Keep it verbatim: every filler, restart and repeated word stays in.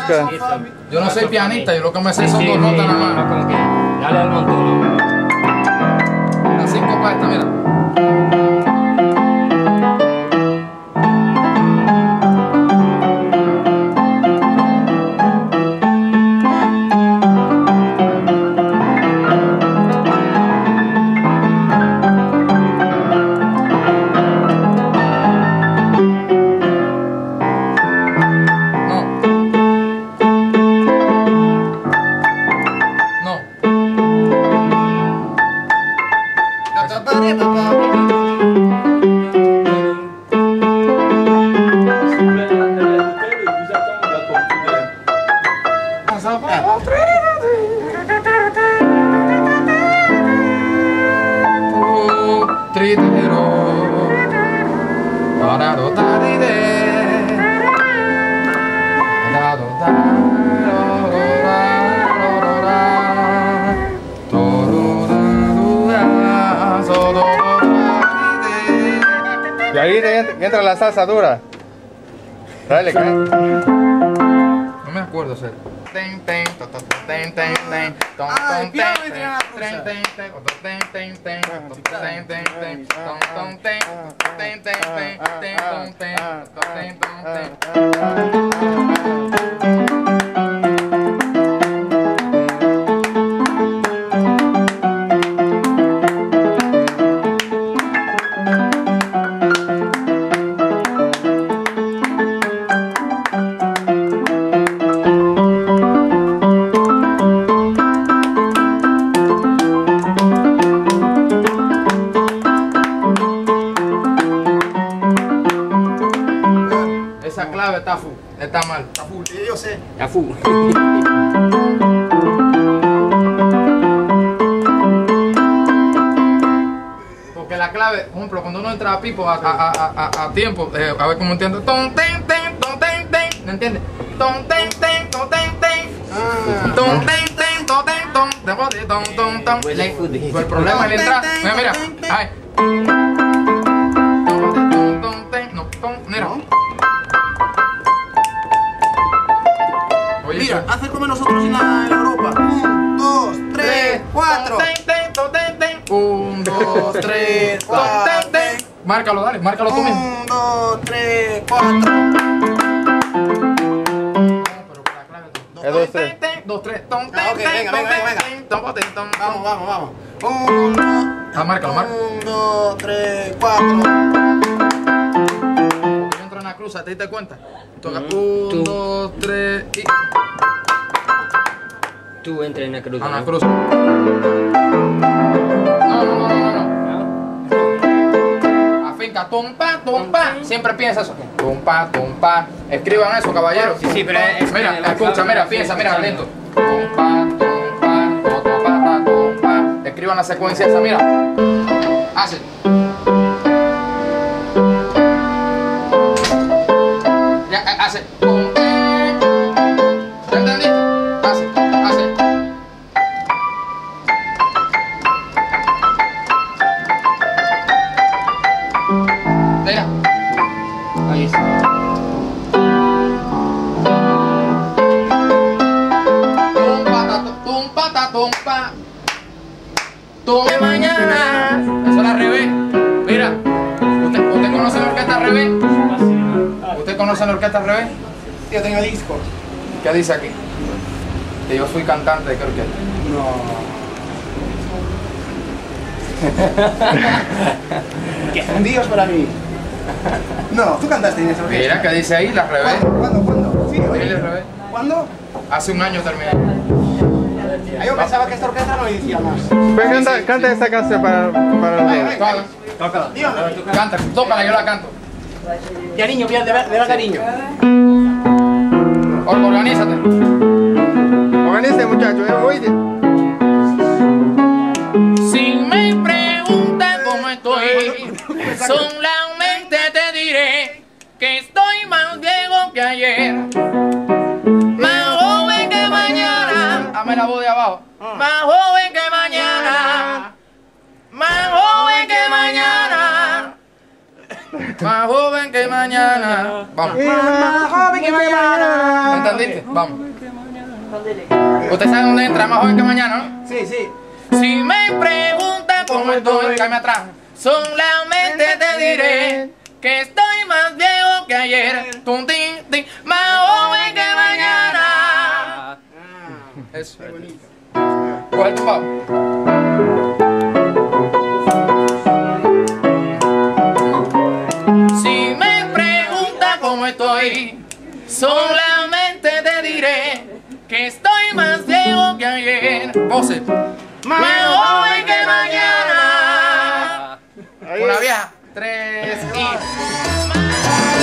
música. Yo no soy pianista, yo lo que me sé son dos notas nada más. Como que, dale al montón. Las cinco para esta, mira. Y ahí entra la salsa dura. Dale, canta. No me acuerdo, ser. Ten ten ten ten ten ten ten Ay, piano me tiran la ten ten ten ten ten ten ten ten ten ton ten ten ten ten ten ten ten Esa clave está full, está mal. Está full, yo sé. Ya fu. Porque la clave, por ejemplo, cuando uno entra a Pipo a, a, a, a, a tiempo, eh, a ver cómo entiendo. Ton, ten, ten, ton, ten, ten. ¿Me entiendes? Ton, ten, ten, ton, ten, ten. Ton, ten, ten, ton, ten, ton. Ton, ton, ton, ton. Huele Le- food. El problema es la entrada. Mira, mira. Ay. Ton, ten, ton, ten. No, ton, mira. Oye, Mira, eso- hacer como nosotros en la, en la Europa. Un, dos, tres, cuatro. Ton, ten, ten, ton, ten, ten. Un, dos, tres, ton, ten, ten. Márcalo, dale, márcalo tú mismo. Un, dos, tres, cuatro. Es dos, tres. Dos, tres, ton, Ah, ok, ten, venga, ton, venga, ten, venga. ten, ton, ten, ton, Vamos, ton. vamos, vamos. Un, dos, Ah, márcalo, márcalo. un, dos, tres, cuatro. Porque yo entro en la cruz, ¿te diste cuenta? Toca Mm, un, tú. dos, tres y. Tú entra en la cruz. Ah, ¿no? la cruz. No, no, no, no, no. ¿No? Afinca, tumpa, tumpa. Siempre piensa eso. Tumpa, tumpa. Escriban eso, caballeros. Sí, sí, pero es- Mira, es- escucha, mira, piensa, mira, lento. Tumpa, tumpa, to, tumpa, ta, tumpa. Escriban la secuencia esa, mira. Hace. Ya, eh, hace. Tumpa. ¿Ya entendiste? Hace, hace. Mira. Ahí está. Tumpa, ta, tumpa, ta, tumpa. Tumpa mañana. Eso es al revés. Mira. ¿Usted, usted conoce la orquesta al revés? ¿Usted conoce la orquesta al revés? Yo tengo disco. ¿Qué dice aquí? Que yo fui cantante de qué orquesta. ¿Qué? Un dios para mí. No, tú cantaste en esa orquesta. Mira, ¿qué dice ahí? La revés. ¿Cuándo? ¿Cuándo? ¿Cuándo? Sí, Mira, oye. al revés. ¿Cuándo? Hace un año terminé. Ah, yo pensaba que esta orquesta no decía más. Pues canta, canta esta canción para, para Ay, los ay. dos. Tócala. Dígame. Canta, tócala, yo la canto. Cariño, de, de, de la cariño. Or- Organízate. Organice, muchachos, eh, oye. Si me preguntan cómo estoy, solamente te diré que estoy más viejo que ayer, más joven que mañana. Dame la voz de abajo. Más joven que mañana, más joven que mañana. más joven que mañana. Vamos. Más joven que mañana. ¿Entendiste? Vamos. Usted sabe dónde entra más joven que mañana, ¿no? Sí, sí. Si me preguntan cómo estoy, cállame atrás. Solamente te diré que estoy más viejo que ayer. Tum, tin, tin, más joven que mañana. Eso. Coge tu pavo. Si me preguntan cómo estoy, solamente te diré que estoy más viejo que ayer. Voces. Más joven que mañana. Una vieja. Tres y...